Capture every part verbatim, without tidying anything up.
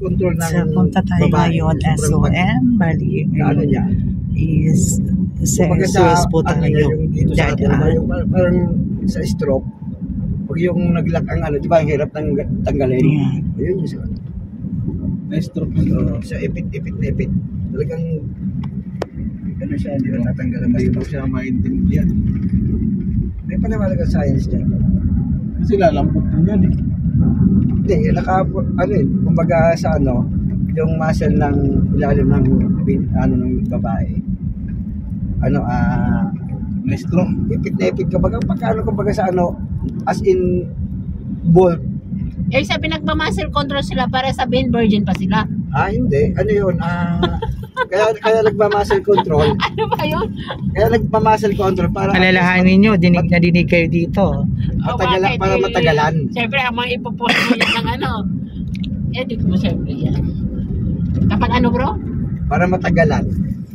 control ng So, punta tayo babae. ngayon, S O M, bali, Ano niya? is Kumbaga sensus po ano tayo. niya, yung dito sa atin, Dadaan. yung parang, parang sa stroke, pag yung naglock ang ano, di ba, ang hirap ng tanggalin. Yeah. Ayun yung sa ano. Na-stroke yun. Uh, sa ipit-ipit na ipit. Talagang, ano siya, hindi na tatanggalan. Hindi mo siya maintindihan. May panawalagang science dyan. Kasi lalambot din yan eh. Hindi, naka, ano eh, kumbaga sa ano, yung muscle ng ilalim ng, ano, ng babae. Ano, ah, may stroke. Ipit na ipit ka baga, pagkano kumbaga sa ano, as in, bolt. Eh, sabi nagpa-muscle control sila para sabihin virgin pa sila. Ah, hindi. Ano yun? Ah, kaya, kaya nagpa-muscle control. Ano ba yun? Kaya nagpa-muscle control para Alalahanin nyo, dinig na dinig kayo dito. matagalan, para matagalan. Siyempre, ang mga ipopost mo yan ng ano. Edit mo siyempre yan. Kapag ano bro? Para matagalan.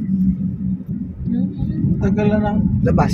Matagalan ng labas.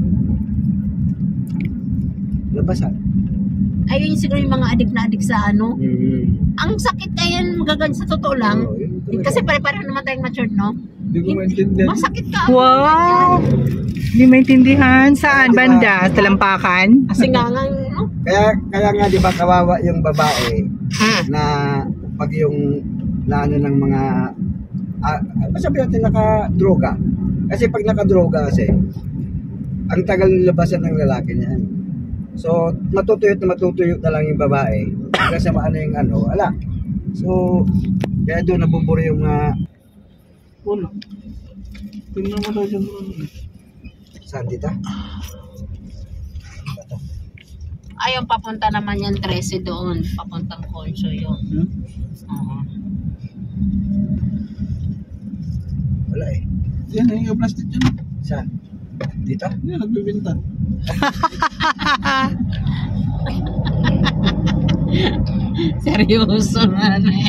Labasan. Ayun siguro yung mga adik na adik sa ano. Mm-hmm. Ang sakit kaya magagad sa totoo lang. Oh, yun talaga. Kasi pare-pareho naman tayong matured, no? Hindi ko maintindihan. Masakit ka. Wow! Hindi maintindihan. Saan? Banda? Talampakan? Kasi nga nga, no? Kaya kaya nga 'di ba kawawa yung babae Ha? na pag yung na ano ng mga ah, sabi natin naka-droga. Kasi pag naka-droga kasi ang tagal ng labasan ng lalaki niyan. So, matutuyot na matutuyot na lang yung babae. Kasi maano yung ano, ala. So, kaya doon nabuburo yung mga uh, uno. Tingnan mo daw dyan. Saan dito? Ayun, papunta naman yan trese doon. Papuntang Concho yun. Hmm? Oo. Wala eh. Yan, yung plastic dyan. Saan? Dito? Yan, nagbibinta. Seryoso na eh.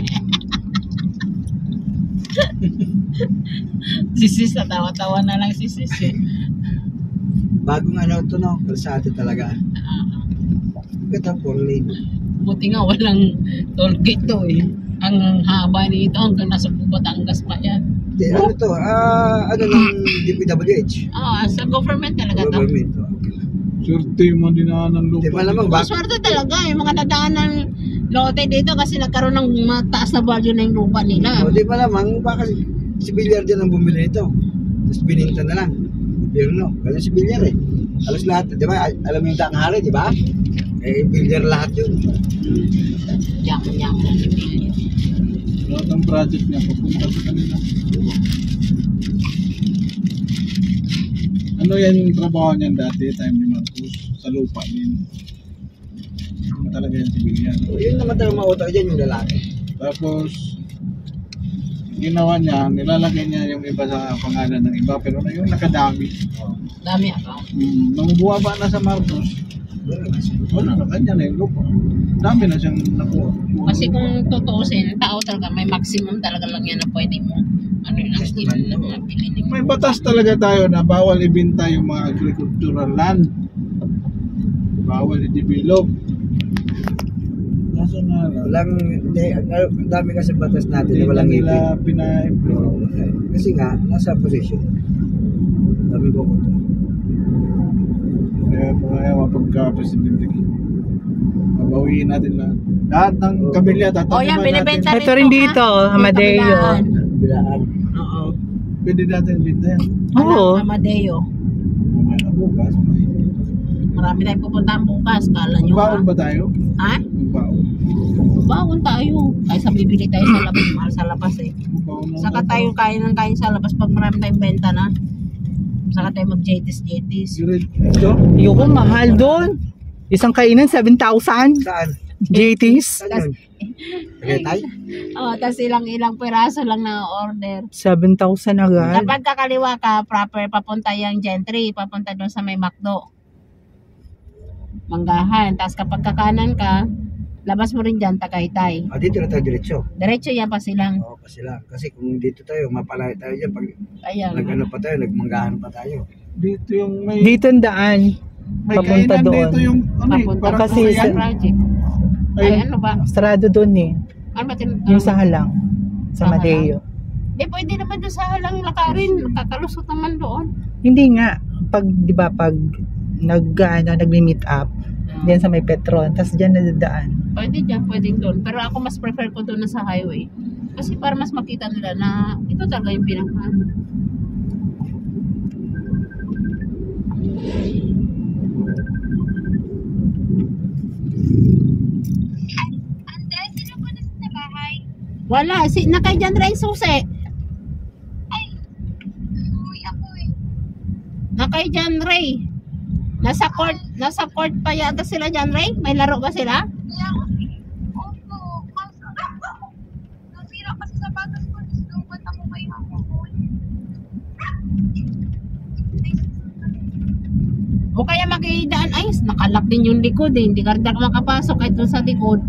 Si Sis, natawa-tawa na lang si Sis eh. Bagong ano to no, kalsada talaga. Ganda four lane. Buti nga walang toll gate to eh. Ang haba nito hanggang nasa Batangas pa yan. Hindi, ano to, ah, ano ng D P W H? Oo, sa government talaga to. Government to. Okay. Swerte yung mga dinaan ng lupa. Di ba namang bak? Swerte talaga yung mga dadaan ng lote dito kasi nagkaroon ng mataas na value na yung lupa nila. O, di ba namang baka si Bilyar din ang bumili nito. Tapos bininta na lang. Pero no, ganun si Bilyar eh. Alos lahat, di ba? Alam mo yung daang hari, di ba? Eh, Bilyar lahat yun. Yang-yang na si Bilyar. Lahat ng project niya papunta sa kanila. Ano yan yung trabaho niyan dati, time ni Marcos, sa lupa din. Ano talaga yan si Bilyan. O, yun naman talagang mautak dyan yung lalaki. Tapos, ginawa niya, nilalagay niya yung iba sa pangalan ng iba, pero na yung nakadami. Dami ako. Hmm, nung buwaba na sa Marcos, Wala na kasi. wala na, kanya na yung lupa. Dami na siyang nakuha. Kasi kung tutuusin, tao talaga, may maximum talaga lang yan na pwede mo. Ano lang, ilan lang mga piliin. May batas talaga tayo na bawal ibenta yung mga agricultural land. Bawal i-develop. Nasa na lang. Walang, hindi, ang dami kasi batas natin na walang ibig. nila pina-improve. Kasi nga, nasa position. Dami ko ko to. Kaya kaya mapagka-presidente. Mabawiin natin lahat. Lahat ng Oh. kabilya, Oh, tataniman yan, natin. binibenta Ito rin dito, Amadeo. Bilaan. Oo. Pwede natin binta yan. Oo. Ano, Amadeo. Mamaya na bukas. Marami tayong pupuntahan bukas. Kala nyo Baon ha? ba tayo? Ha? Baon. Bawon tayo. Ay sa bibili tayo sa labas. Mahal sa labas eh. Baon na Saka tayo kain ng kain sa labas pag marami tayong benta na. Saka tayo mag-jetis-jetis. Ito? Yung mahal doon. Isang kainan, seven thousand. Saan? J Ts. Saan yun? Tagaytay? Oh, tapos ilang-ilang peraso lang na order. seven thousand agad. Kapag kakaliwa ka, proper papunta yung gentry, papunta doon sa may McDo. Manggahan. Tapos kapag kakanan ka, labas mo rin dyan, Tagaytay. Ah, dito na tayo diretso. Diretso yan pa silang. Oo, kasi lang. Kasi kung dito tayo, mapalay tayo dyan. Pag Ayan. nag-ano pa tayo, nagmanggahan pa tayo. Dito yung may... Dito ang daan. may papunta kainan doon. Dito yung... Ano eh, Papunta parang kasi sa sa- project. Ay, Ay, ano ba? Sarado doon eh. Ano ba tin- Yung sa halang. Sa Sa Mateo. Eh, pwede naman doon sa halang lakarin. Nakakalusot naman doon. Hindi nga. Pag, di ba, pag nag, ano, nag-meet up, diyan sa may Petron, tapos diyan nadadaan. Pwede dyan, pwede doon. Pero ako mas prefer ko doon na sa highway. Kasi para mas makita nila na ito talaga yung pinaka. Wala, si nakay dyan rin susi. Nakay dyan Ray. Nasa court, nasa court pa yata sila dyan Ray. May laro ba sila? O kaya magidaan, ay, nakalak din yung likod eh. Hindi ka rin makapasok kahit doon sa likod.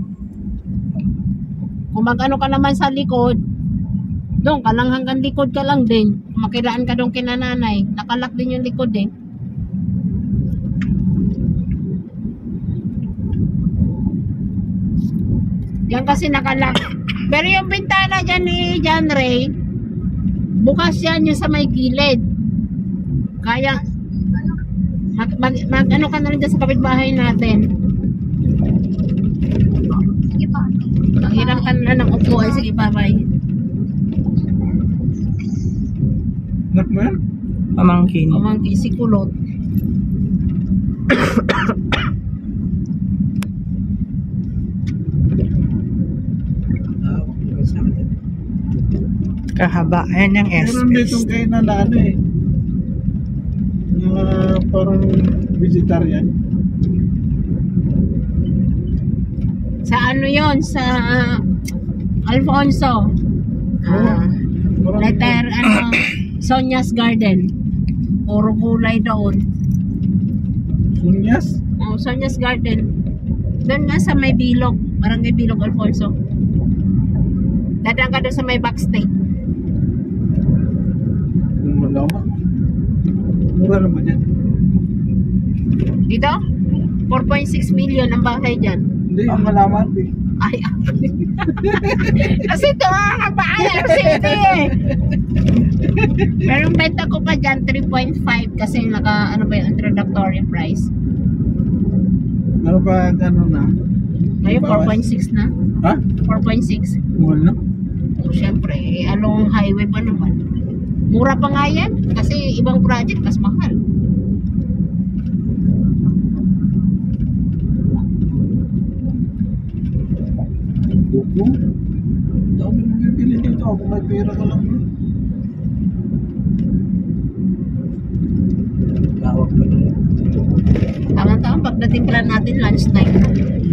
Kung mag-ano ka naman sa likod, doon ka lang hanggang likod ka lang din. Makiraan ka doon kinananay. Nakalak din yung likod eh. Yan kasi nakalak. Pero yung bintana dyan ni John Ray, bukas yan yung sa may gilid. Kaya, mag, mag, mag ano ka na rin dyan sa kapitbahay natin. Maghiram ka na ng upo ay sige bye-bye. Anak mo yan? Pamangkin. Pamangkin si Kulot. Ah, okay, sa akin. Kahaba. Ayan yung Meron S ditong kainan na ano eh. Na parang vegetarian. Sa ano yon sa uh, Alfonso. Ah, Parang letter ano, Sonia's Garden. Puro gulay doon. sunyas. Oh, Sonia's Garden. Doon nga sa may Bilog, Barangay Bilog Alfonso. Dadaan ka doon sa may backstage. Kung malaman. Mura naman yan. Dito? four point six million ang bahay dyan. Hindi, ang malaman eh. Ay, kasi ito ang bahay city eh. Pero ang benta ko pa dyan, three point five kasi naka, ano ba yung introductory price. Ano pa, ano na? Ngayon, four point six na. Ha? four point six. Mahal na? O, syempre, eh, along highway pa naman. Mura pa nga yan, kasi ibang project, mas mahal. Buko? Dami mo bibili dito. Ako may pera ka lang. Lawak pa lang. Tama-tama, pagdating pala natin, lunchtime na.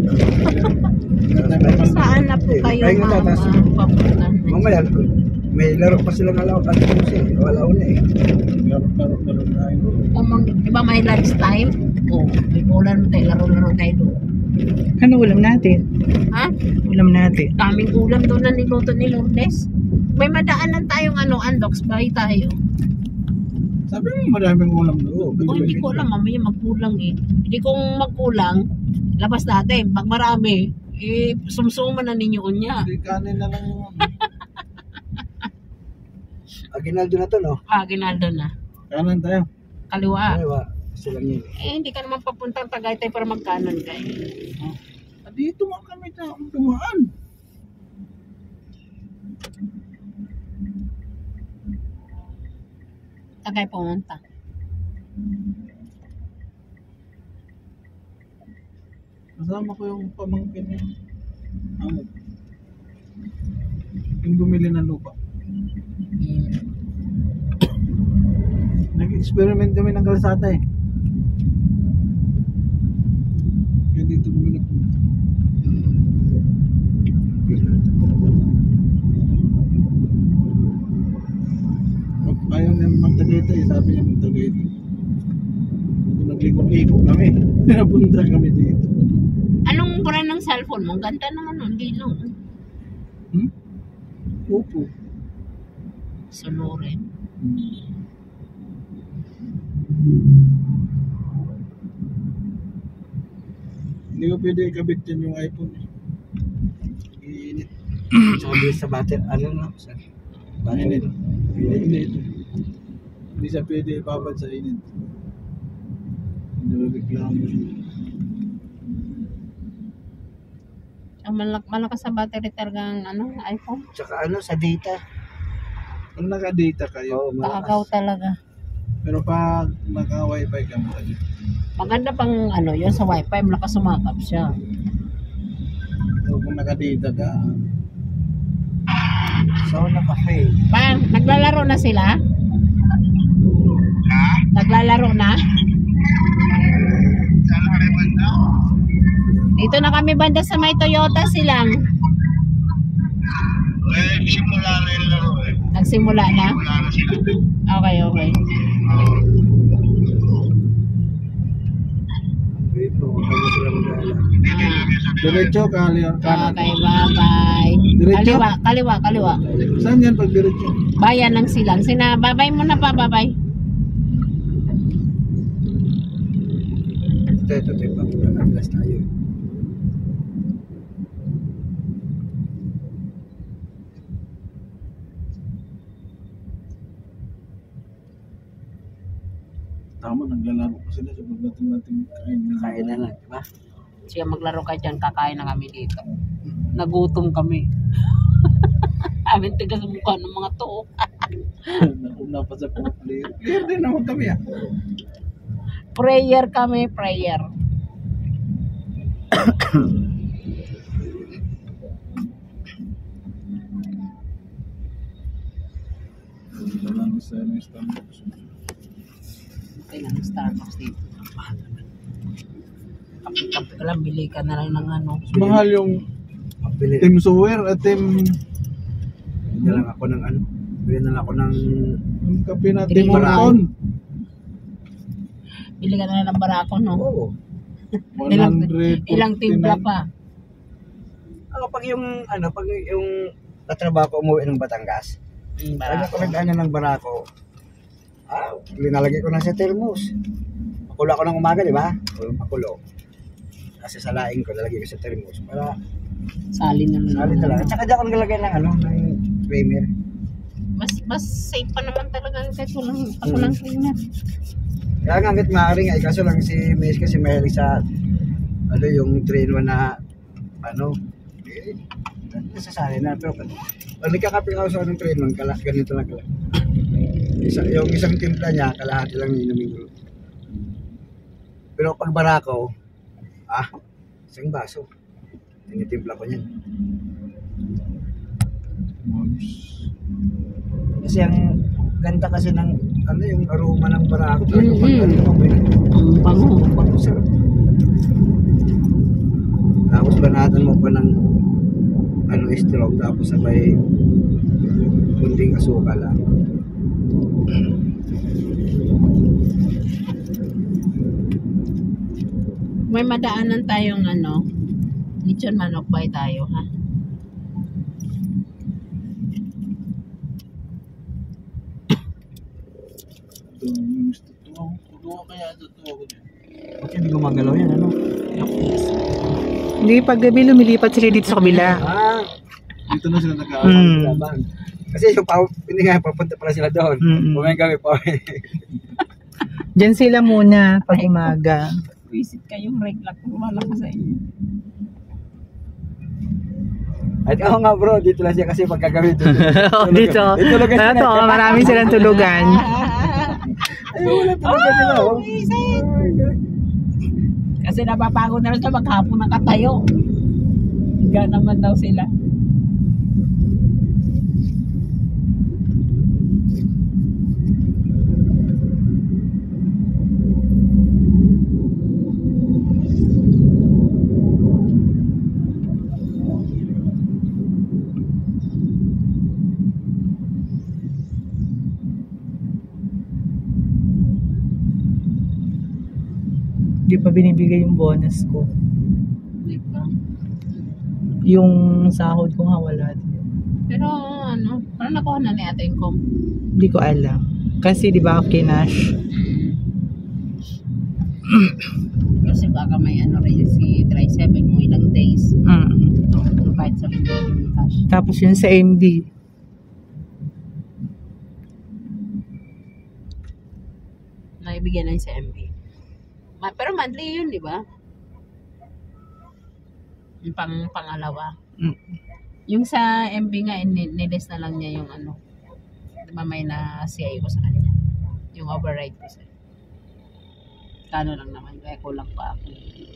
Saan na po kayo, Ay, nga, mama? tas- Papunta. Mamaya, may laro pa sila ng lawak. Ano po siya? Wala una eh. Laro, laro, laro tayo. Kung mag, di ba may lunchtime? O, may ulan mo tayo, laro-laro tayo doon. Ano ulam natin? Ha? Ulam natin. Daming ulam doon na niluto ni Lourdes. May madaanan tayong ano, Andox, bahay tayo. Sabi mo maraming ulam doon. O, hindi ko alam, mamaya magkulang eh. Hindi kung magkulang, labas natin. Pag marami, eh, sumsuman na ninyo niya. Hindi kanin na lang yung Aginaldo na to, no? Ah, Ginaldo na. kanan tayo. Kaliwa. Ay, wa. Kasi lang yun. Eh, hindi ka naman papuntang Tagaytay para magkanan ka eh. Ah, dito nga kami na dumaan. Tagay pumunta. Kasama ko yung pamangkin niya. Amo. Yung bumili ng lupa. Nag-experiment kami ng kalsada eh. Kaya dito bumili ko. Pag ayaw niya magtagaytay, sabi niya magtagaytay. Naglikot-likot kami. Napunta kami dito. Anong brand ng cellphone mo? Ang ganda ng ano, hindi lang. Hmm? Opo. Sonorin. Hindi ko pwede ikabit yan yung iPhone. eh. Iinit. Tsaka bilis sa battery. Ano na? Sa battery. Init. Hindi ito. Hindi siya pwede ibabad sa init. Hindi mo reklamo siya. Ang malak malakas sa battery talaga ang ano, iPhone. Tsaka ano, sa data. Kung naka-data kayo, Oo, Kaagaw malakas. talaga. pero pag naka-wifi ka mo, Maganda pang ano, yun sa wifi, malakas sumakap siya. o kung naka-data ka, Sauna cafe. Pa, naglalaro na sila? Naglalaro na? Dito na kami banda sa may Toyota silang. Eh, simula na yung laro eh. Nagsimula na? Wala na sila. Okay, okay. Dito, huwag mo sila mag-aala. diretso, kaliwa, kanan. Okay, bye-bye. Diretso? Kaliwa, kaliwa, kaliwa. Saan yan pag diretso? Bayan ng silang. Sina, babay mo na pa, babay. Ito, ito, ito. Pagkakas tayo. Tama, naglalaro ko sila sa pagdating natin kain. Kain na lang, di ba? Siya maglaro ka dyan, kakain na kami dito. Nagutom kami. Amin tigas sa mukha ng mga to. Nauna pa sa player. Player din naman kami ah. Prayer kami, prayer. Salamat sa inyo, Starbucks. Okay lang, Starbucks dito. Kapi-kapi ka lang, bili ka na lang ng ano. Mahal yung Pabili. team Sower at team Bili na lang ako ng ano. Bili na lang ako ng yung kape natin Team Morton. Bili ka na lang ng barako, no? Oo. Ilang, one hundred ilang timpla pa. Ako pag yung ano, pag yung katrabaho ko umuwi ng Batangas, Mm, Lagi barako. ko nag-ano ng barako. Ah, linalagay ko na sa thermos. Pakulo ako ng umaga, di ba? O pakulo. Kasi sa laing ko, lalagay ko sa thermos. Para Salin na lang. sabi talaga. At saka di ako naglagay ng ano, ng creamer. Mas, mas safe pa naman talaga kahit walang, pag walang cleaner. Kaya nga hanggat maaari nga, eh, kaso lang si Mace kasi mahilig sa ano yung three in one na ano, eh, nasasali na. Pero pag pag nagkakaping ako sa anong three in one, kala, ganito lang kala. Isa, yung isang timpla niya, kalahati lang inumin ko. Pero pag barako, ah, isang baso. Tinitimpla ko niyan. Kasi ang ganda kasi ng ano yung aroma ng barako. Talaga pag Mhm. ano mo, may Ang bango. bango sarap. Tapos banatan mo pa ng ano straw tapos sabay kunting asukal lang. May madaanan tayong ano, lechon manok bay tayo, ha? Ito yung gusto to. Tutuwa kaya ito to. Kasi hindi gumagalaw yan ano. Hindi, pag gabi lumilipat sila dito sa kabila. Ah, Dito na sila nag Mm. laban. Kasi yung pa hindi nga papunta pala sila doon. Mm-mm. Kumain kami pa. Diyan sila muna pag umaga. Visit kayong regla kung wala ka sa inyo. At ako nga bro, dito lang siya kasi pagkagabi dito. Oh, dito. Itulugan Ano to, marami silang tulugan. Ay, wala tulugan nila. Oh. Kasi napapagod na lang siya maghapon ng katayo. Higa naman daw sila. Hindi pa binibigay yung bonus ko. Di ba? Yung sahod ko nga wala din. Pero ano, parang nakuha na ni ate yung com. Hindi ko alam. Kasi di ba kinash? Kasi Kasi baka may ano rin si try seven mo ilang days. Mm. Kahit sa yung cash. Tapos yun sa M D. Naibigyan lang sa M B. Ma pero monthly yun, di ba? Yung pang pangalawa. Mm. Yung sa M B nga, nilis na lang niya yung ano. Di ba may na C I ko sa kanya. Yung override ko sa kano lang naman. Kaya kulang pa ako.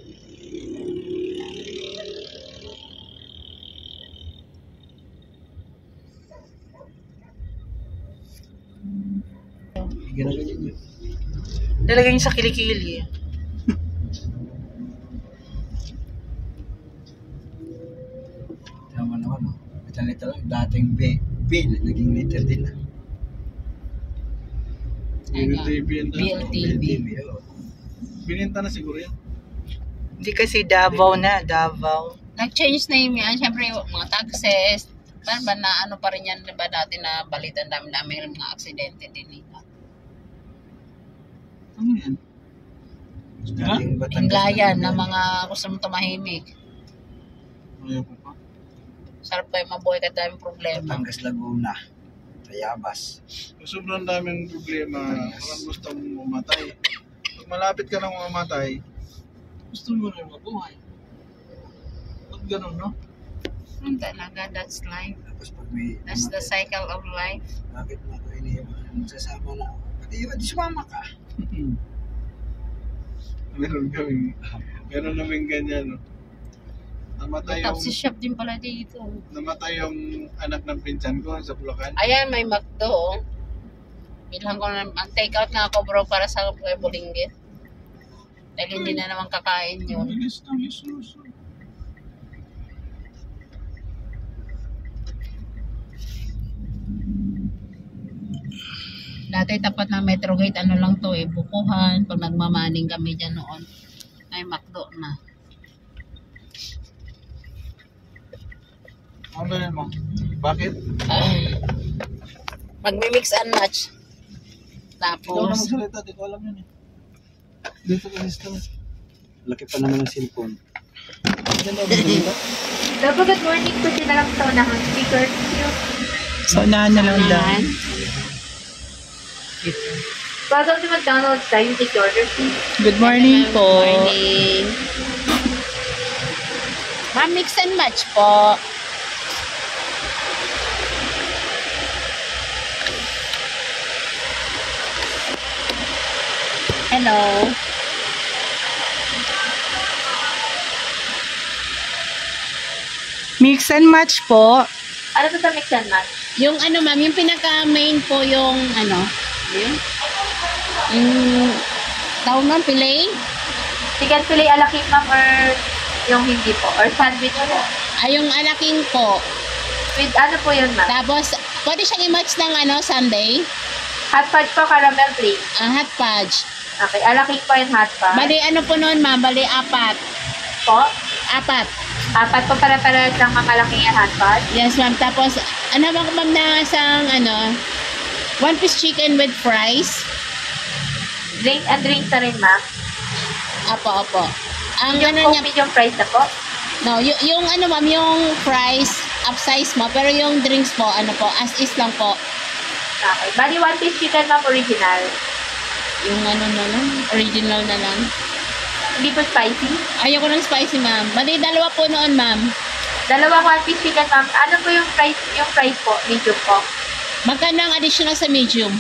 Ginagawa niyo. Nalagay niyo sa kilikili. Tama naman, no? Ito lang, dating B, B, naging meter din na. Ayun nga. B L T V yan B L T V. oh. Bininta na siguro yan. Hindi kasi Davao na, Davao. Nag-change name yan. Siyempre, mga taxes. Paano ba na ano pa rin yan, di ba dati na balitan dami-dami ng mga aksidente din. Eh. Ano yan? Dating Batangas Inglayan na na mga gusto mong tumahimik. Ayaw ko pa. Sarap kayo mabuhay ka daming problema. Batangas, Laguna, Tayabas. Sobrang daming problema. Parang gusto mong mamatay. Pag malapit ka nang mamatay, gusto mo rin mabuhay. Pag ganun, no? Ano talaga, that's life. Tapos pag may, That's the cycle of life. bakit mo ako iniwan? Sasama na ako. Pati iwan, di sumama ka. Meron kaming, meron naming ganyan, no? Namatay yung, Tapos si shop din pala dito. namatay yung anak ng pinsan ko sa Bulacan. Ayan, may McDo. Oh. Bilhan ko na, ang take out nga ako bro para sa Bulinggit. Dahil hindi na naman kakain yun. Bilis ng Jesus. Dati tapat na Metro Gate, ano lang to eh, bukuhan. Pag nagmamaning kami dyan noon, ay McDo na. Ano ganyan mo? Bakit? Ay, magmi-mix and match. Ikaw na Tapos, magsalita, di ko alam yun eh. Dito ka sister. Laki pa naman ng cellphone. Diyan na magsalita. Double good morning po sila lang sa unahang speaker. So, unahan na lang daw. unahan. Welcome to McDonald's. Time to take your order, please. Good morning Good po. morning. Ma'am, mix and match po. Hello. Mix and match po. Ano po sa mix and match? Yung ano ma'am, yung pinaka-main po yung ano, yun? Yung tawag ma'am, fillet? Chicken fillet ala cake, ma'am, or yung hindi po? Or sandwich po? Ay, yung alaking po. With ano po yun, ma'am? Tapos, pwede siyang i-match ng ano, Sunday. Hot fudge po, caramel plain. Uh, hot fudge. Okay, ala cake po yung hot fudge. Bali, ano po noon ma'am? Bali, apat. Po? Apat. Apat po para-para lang mamalaki yung hot fudge. Yes ma'am. Tapos, ano ba ko ma'am na isang ano, one piece chicken with fries. Drink and drinks na rin, ma'am. Apo, apo. Ang Yung ano niya, coke medium price na po. no, yung, yung ano ma'am, yung fries, upsize mo. Pero yung drinks po, ano po, as is lang po. Okay. Bali, one piece chicken, ma'am, original. Yung ano na lang, original na lang. Hindi po spicy. Ayoko ng spicy ma'am. Bali, dalawa po noon ma'am. Dalawang one piece chicken, ma'am. Ano po yung price, yung price po? Medium po. Magkano ang additional sa medium?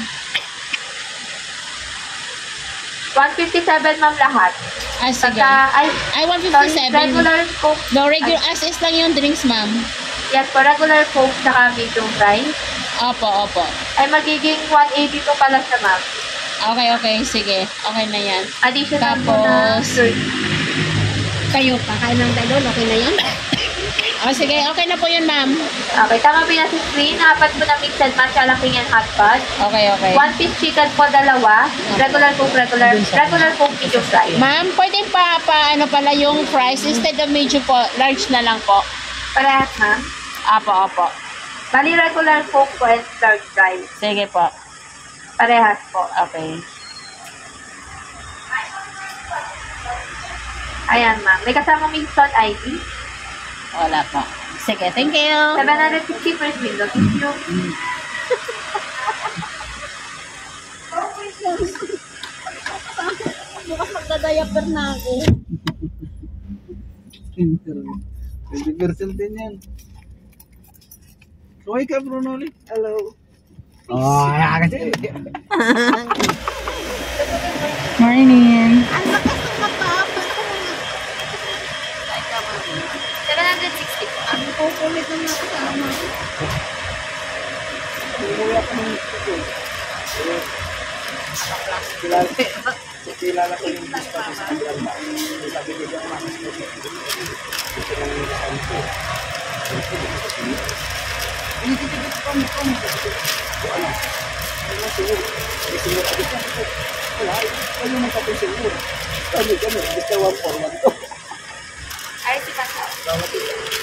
one fifty-seven, ma'am, lahat. Ah, sige. Pagka, ay, Ay, one sorry, fifty-seven. regular coke. No, regular, as is lang yung drinks ma'am. Yes po, regular coke saka medium price. Opo, opo. Ay magiging one eighty po pala siya, ma'am. Okay, okay. Sige. Okay na yan. Additional po na Tapos, curd. kayo, kakain ng talon. Okay na yan? O, sige. Okay na po yun, ma'am. Okay, tama po yung nasa screen. Apat po na mix and match, alaking and hot pot. Okay, okay. One piece chicken po, dalawa. Regular coke, regular, regular coke, medium fry. Ma'am, pwede pa, pa, ano pala yung price. Instead of medium po, large na lang po. Parehas, ma'am. Apo, apo. Bali, regular coke po and large fry. Sige po. Parehas po. Okay. Ayan, ma'am. May kasama may installed I D. Wala pa. Sige, thank you. seven hundred fifty first window. Thank you. Bukas magdadayaper na ako. twenty percent din yan. Kaway ka, Bruno ulit. Hello. Oh, ayan kasi. Morning. Ang lakas ng mata. seven hundred sixty. Ang kukulit ng nakasama. Kilala, kilala ko yung gusto ko sa kanila ba? Sabi ko yung mga gusto ko. Gusto ko yung gusto ko. Ay, si Pascal.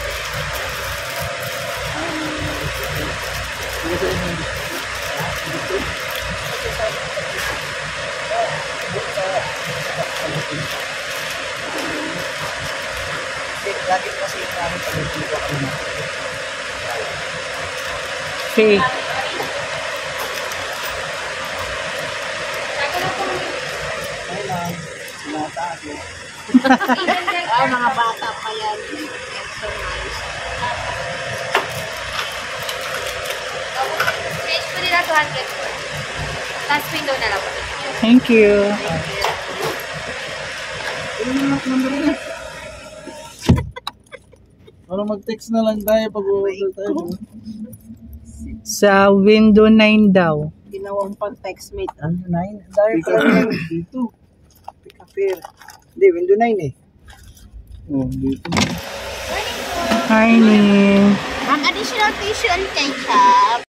Lagi kasi yung namin pag-ibig ako na. Fake. Ay lang, sinata ako. Ay, mga bata pa yan. So nice. Change ko nila two hundred. Last window na lang po. Thank you. Ano na lang number na? Para mag-text na lang tayo pag order tayo. Sa window nine daw. Ginawang pang textmate. Ano, nine? Dahil Pick up pala here, dito. pick up here. Hindi, window nine eh. Oh, dito. Morning. Ang additional tissue and ketchup.